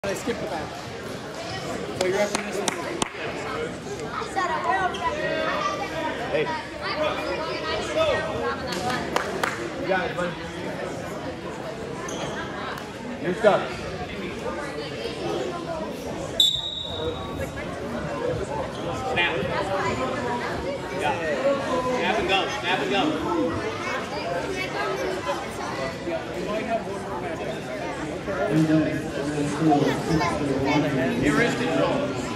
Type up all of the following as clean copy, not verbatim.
I skipped the back. So you're after this one? Hey. You got it, buddy. You're stuck. Snap. Yeah. Snap and go. Snap and go. Your wrist control.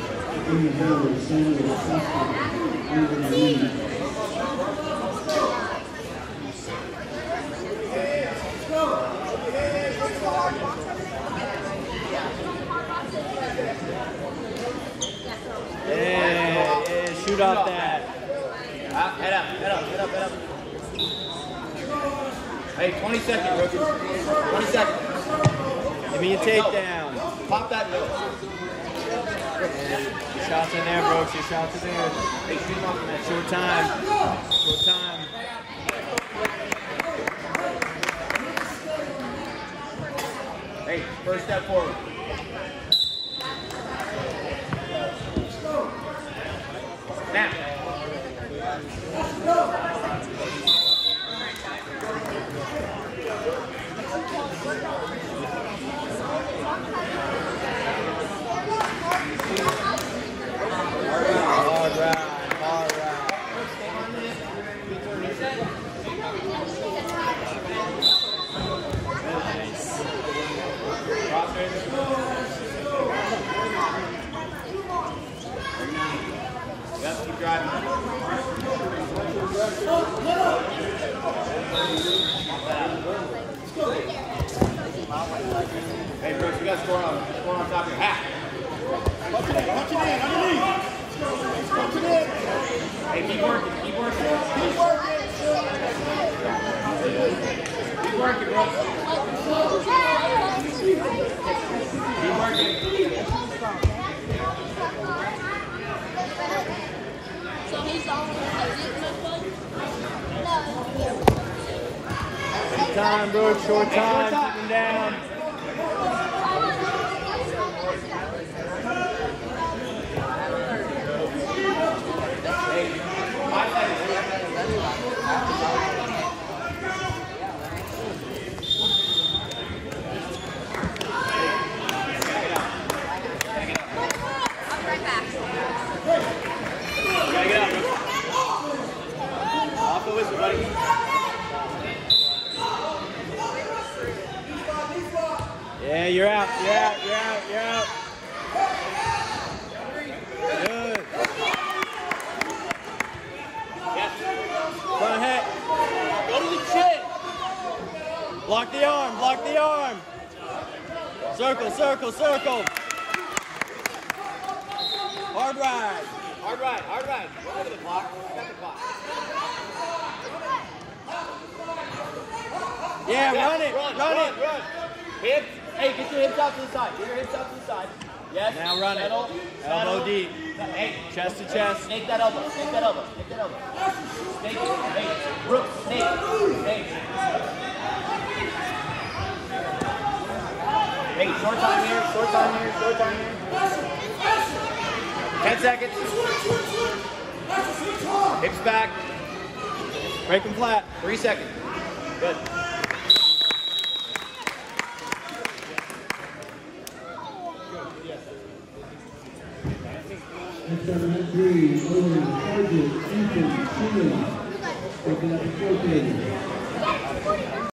Yeah, shoot off that. Head up, head up, head up, head up. Hey, 20 seconds, rookie. 20 seconds. Give me a takedown. Pop that note. Your shots in there, Brooks. Your shots in there. Hey, shoot him off the net. Short time. Short time. Hey, first step forward. Now. Yep, keep driving. Hey, Brooks, you got score on top of your hat. Punch it in, underneath. Punch it in. Hey, keep working, keep working. Keep working. Keep working, Brooks. Keep working. Time, Brooks, short time, keep him down. Hey, 5 seconds. I'll be right back. You gotta get up, Brooks. Off the whistle, buddy. Yeah, you're out, you're out, you're out, you're out. Good. Yes. Go ahead. Go to the chin. Block the arm, block the arm. Circle, circle, circle. Hard ride. Hard ride, hard ride. Go to the clock. I got the clock. Yeah, run it, run it. Hips. Hey, get your hips out to the side. Get your hips out to the side. Yes. Now run it. Elbow deep. Hey, chest to chest. Snake that elbow. Snake that elbow. Snake that elbow. Snake it. Hey, Brooks. Snake. Snake. Hey, short time here. Short time here. Short time here. 10 seconds. Hips back. Break them flat. 3 seconds. Good. Next up, number 3, Owen Sargent, Ethan Sheehan, taking up the 4th.